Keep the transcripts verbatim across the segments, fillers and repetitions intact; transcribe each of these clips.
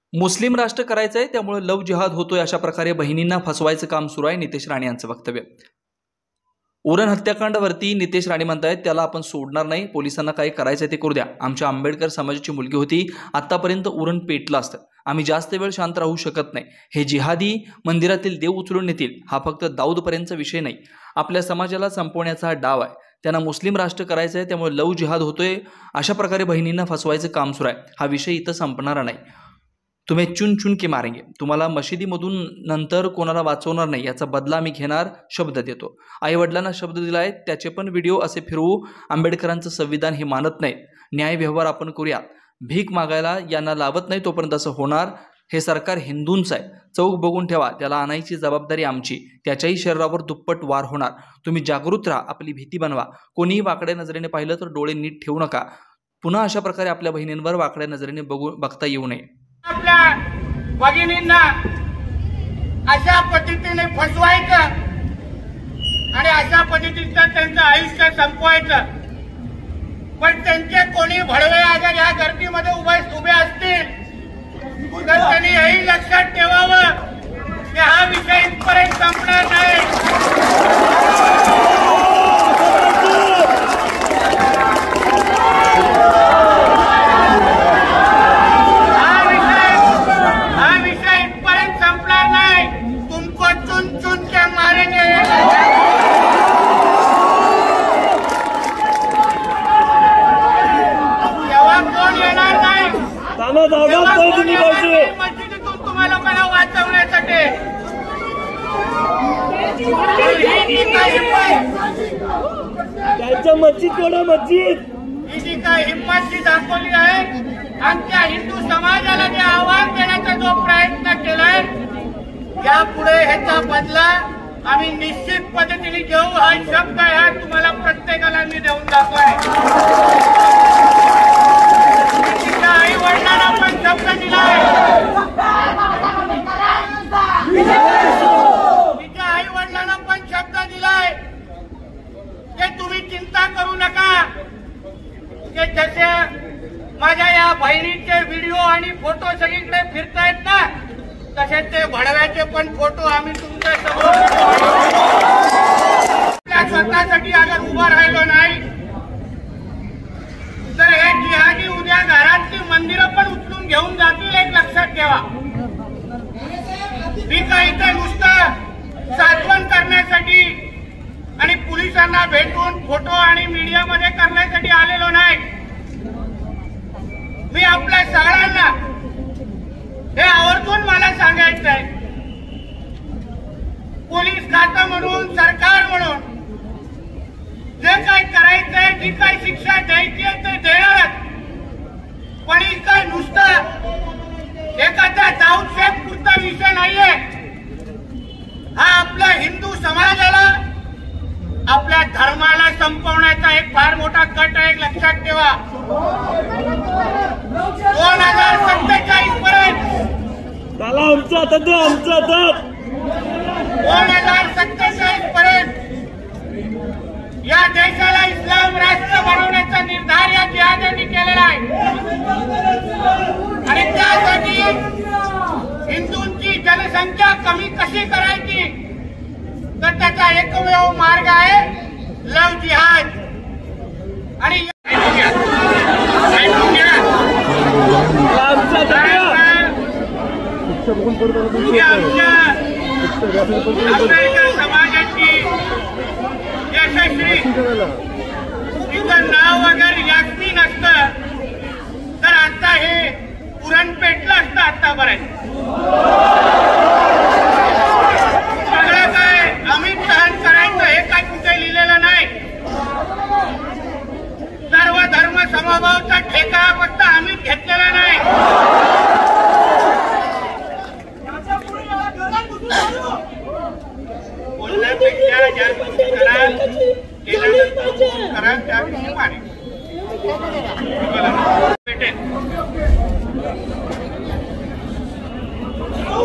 मुस्लिम राष्ट्र करायचं आहे त्यामुळे लव जिहाद होतोय अशा प्रकारे बहिणींना फसवायचं काम सुरू आहे. नितेश राणे यांचं वक्तव्य. उरण हत्याकांडावरती नितेश राणे म्हणतायत त्याला आपण सोडणार नाही, पोलिसांना काय करायचं ते करू द्या. आमच्या आंबेडकर समाजाची मुलगी होती, आतापर्यंत उरण पेटलं असतं, आम्ही जास्त वेळ शांत राहू शकत नाही. हे जिहादी मंदिरातील देव उचलून नेतील हा फक्त दाऊदपर्यंतचा विषय नाही, आपल्या समाजाला संपवण्याचा हा डाव आहे. त्यांना मुस्लिम राष्ट्र करायचं आहे त्यामुळे लव जिहाद होतोय अशा प्रकारे बहिणींना फसवायचं काम सुरू आहे. हा विषय इथं संपणारा नाही. तुम्ही चुन चुन के मारेंगे, तुम्हाला मशिदीमधून नंतर कोणाला वाचवणार नाही याचा बदला मी घेणार, शब्द देतो. आई वडिलांना शब्द दिलाय, त्याचे पण व्हिडिओ असे फिरवू. आंबेडकरांचं संविधान हे मानत नाहीत. न्याय व्यवहार आपण करूया, भीक मागायला यांना लावत नाही तोपर्यंत असं होणार. हे सरकार हिंदूंचं आहे, चौक बघून ठेवा, त्याला आणायची जबाबदारी आमची. त्याच्याही शरीरावर दुप्पट वार होणार. तुम्ही जागृत राहा, आपली भीती बनवा. कोणीही वाकड्या नजरेने पाहिलं तर डोळे नीट ठेवू नका. पुन्हा अशा प्रकारे आपल्या बहिणींवर वाकड्या नजरेने बघू बघता येऊ नये. आपल्या भगिनींना अशा पद्धतीने फसवायचं आणि अशा पद्धतीचं त्यांचं आयुष्य संपवायचं. पण त्यांचे कोणी भडवे अगर या गर्दीमध्ये उभे उभे असतील तर त्यांनी हेही लक्षात ठेवावं की हा विषय इथपर्यंत संपणार नाही. तुम्हाला मला वाचवण्यासाठी त्यांच्या मस्जिद थोडं मस्जिद ही जी काय हिंमत जी दाखवली आहे, आमच्या हिंदू समाजाला जे आव्हान देण्याचा जो प्रयत्न केलाय, यापुढे ह्याचा बदला आम्ही निश्चित पद्धतीने घेऊ. हा शब्द ह्या तुम्हाला प्रत्येकाला मी देऊन दाखवाय. तिच्या आई वडिलांना पण शब्द दिलाय, तिच्या आई वडिलांना पण शब्द दिलाय की तुम्ही चिंता करू नका. की जसे माझ्या या बहिणीचे व्हिडिओ आणि फोटो सगळीकडे फिरतायत ना, तसे ते भडव्याचे पण फोटो आम्ही तुमच्या समोर स्वतःसाठी अगर उभं राहिलो नाही तर हे जिहादी उद्या घरातली मंदिरं पण उचलून घेऊन जातील. एक लक्षात ठेवा. मी काही इथे नुसतं साधवण करण्यासाठी आणि पोलिसांना भेटून फोटो आणि मीडियामध्ये करण्यासाठी आलेलो नाही. मी आपल्या सगळ्यांना हे आवर्जून मला सांगायचं आहे, पोलीस खातं म्हणून, सरकार म्हणून जे काय करायचंय, जी काय शिक्षा द्यायची आहे ते देणारच. पण ही काय नुसतं एखाद्या दाऊदशेख पुरता विषय नाहीये. हा आपल्या हिंदू समाजाला, आपल्या धर्माला संपवण्याचा एक फार मोठा कट आहे. लक्षात ठेवा. दोन हजार सत्तेचाळीस पर्यंत आमचं हातात आमचं हातात दोन हजार सत्तेचाळीस पर्यंत या देशाला इस्लाम राष्ट्र बनवण्याचा निर्धार या जिहाद्यांनी केलेला आहे. आणि त्यासाठी हिंदूंची जनसंख्या कमी कशी करायची तर त्याचा एकमेव मार्ग आहे लव जिहाद. आणि आंबेडकर समाजाची यशस्वी तिचं नाव वगैरे जास्ती नसतं तर आता हे उरण पेटलं असतं आतापर्यंत. सगळं काय आम्ही सहन करायचं हे काय कुठे लिहिलेलं नाही. सर्व धर्म समभावाचा ठेका फक्त आम्ही घेतलेला नाही. बोलण्यापेक्षा ज्या गोष्टी करा केल्यानंतर करा त्याविषयी माने भेटेल.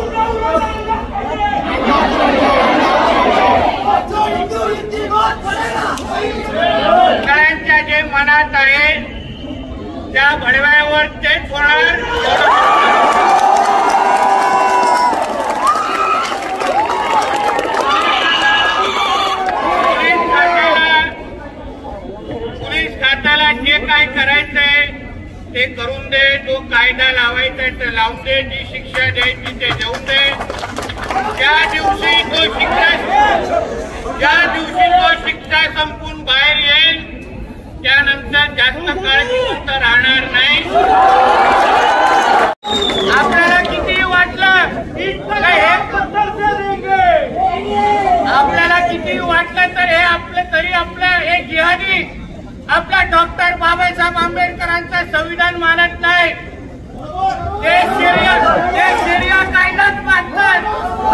लावायचंय तर लावून दे, जी शिक्षा द्यायची ते देऊन दे. ज्या दिवशी तो शिक्षा ज्या दिवशी तो शिक्षा संपून बाहेर येईल त्यानंतर जास्त काळ जिवंत राहणार नाही. आपल्याला किती वाटलं आपल्याला किती वाटलं तर हे आपलं तरी आपलं हे जिहादी आपला डॉक्टर बाबासाहेब आंबेडकरांचा संविधान मानत नाही. ते शरिया ते शरिया कायदाच मानतात.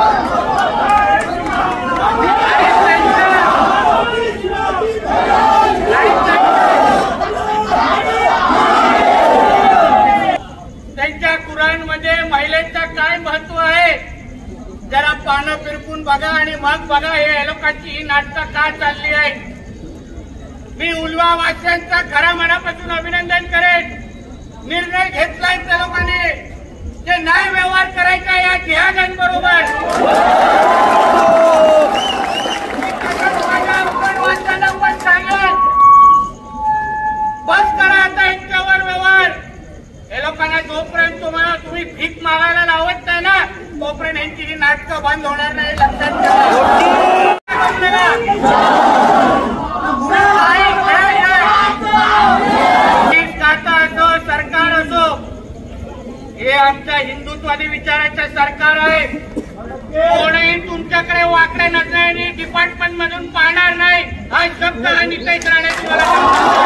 त्यांच्या कुराणमध्ये महिलेचं काय महत्व आहे जरा पानं फिरकून बघा आणि मग बघा हे लोकांची ही नाटकं का चालली आहे. मी उल्वा वासियांचा खऱ्या मनापासून अभिनंदन करेन. निर्णय घेतलाय त्या लोकांनी जे न्याय व्यवहार करायचा या जिहाद्यांबरोबर. माझ्या उपवासाला पण सांगेन बस करा आता यांच्यावर व्यवहार. हे लोकांना जोपर्यंत तुम्हाला तुम्ही भीक मागायला लावत नाही ना तोपर्यंत यांची ही नाटकं बंद होणार नाही. लक्षात ठेवा. असो सरकार असो हे आमच्या हिंदुत्वादी विचाराचं सरकार आहे. कोणीही तुमच्याकडे वाकड्या नजरेने डिपार्टमेंट मधून पाहणार नाही. हा शब्द हा नितेश राणे तुम्हाला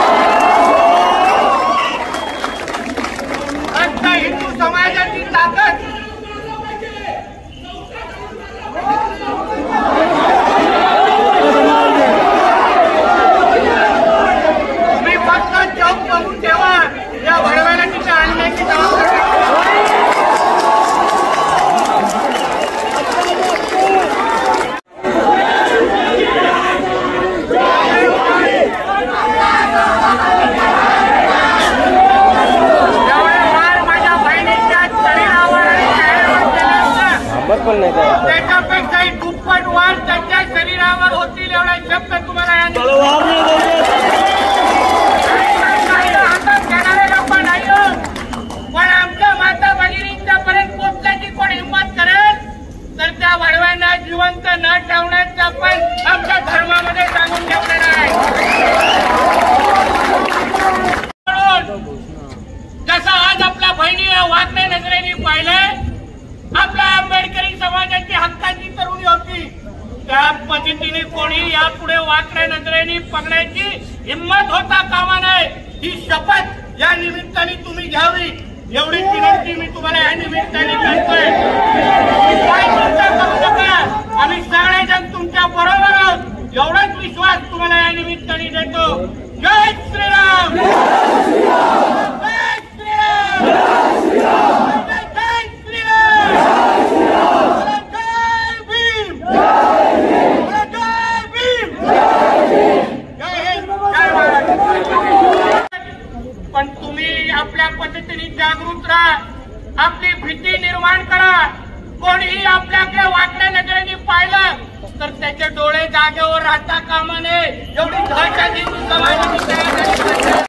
फक्त हिंदू समाजाची ताकद तुम्ही फक्त चौक बघून ठेवा. या वडव्याला तिथे आणण्याची जबाबदारी माझ्या बहिणीच्या शरीरावर त्याच्यापेक्षाही दुप्पट वार त्यांच्या शरीरावर होतील एवढा शब्द तुम्हाला पण आमच्या माता भगिनींच्या पर्यंत पोहोचण्याची कोण हिंमत करेल तर त्या वडव्यांना जिवंत न ठेवण्याचा पण आमच्या धर्मामध्ये सांगून ठेवलेला आहे. जसं आज आपल्या बहिणीला वाकड्या नजरेने पाहिलंय आपल्या आंबेडकरी समाजाची हक्काची तरुणी होती त्या पद्धतीने कोणी यापुढे वाकड्या नजरेने पकडण्याची हिंमत होता कामा नये. ही शपथ या निमित्ताने तुम्ही घ्यावी एवढी विनंती मी तुम्हाला या निमित्ताने करतोय. काय चिंता करू नका. आम्ही सगळेजण तुमच्या बरोबर आहोत एवढाच विश्वास तुम्हाला या निमित्ताने देतो. जय श्रीराम. जय श्रीराम. जय श्रीराम. जय भीम. जय भीम. जय हिंद. जय महाराष्ट्र. पण तुम्ही आपल्या पद्धतीने जागृत राहा. आपली भीती निर्माण करा. कोणीही आपल्याकडे वाकड्या नजरेने पाहिलं तर त्याचे डोळे जागेवर राहता कामा नये एवढी दहशत हिंदू समाजाची तयार झाली.